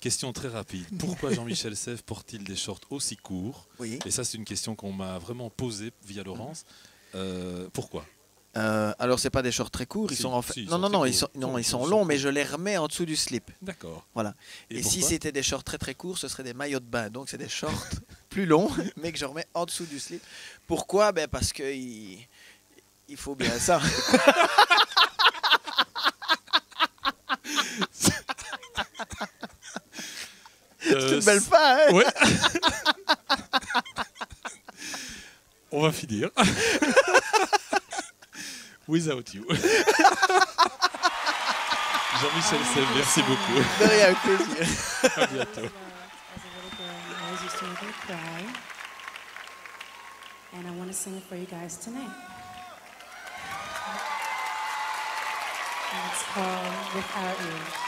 Question très rapide. Pourquoi Jean-Michel Sèvres porte-t-il des shorts aussi courts? Oui. Et ça, c'est une question qu'on m'a vraiment posée via Laurence. Pourquoi? Alors, c'est pas des shorts très courts. Ils Si, sont en fait. si, ils Non, sont non, très non, courts. ils sont Ils longs, sont mais courts. je les remets en dessous du slip. D'accord. Voilà. Et si pourquoi? c'était des shorts très très courts, ce serait des maillots de bain. Donc, c'est des shorts plus longs, mais que je remets en dessous du slip. Pourquoi? Ben, parce que il faut bien ça. C'est une belle fin, hein? Ouais. On va finir. Without you. Jean-Michel Sèvres, merci beaucoup. De rien, avec plaisir. À bientôt. As a little girl, I always used to make me cry. And I want to sing it for you guys tonight. And it's called Without You.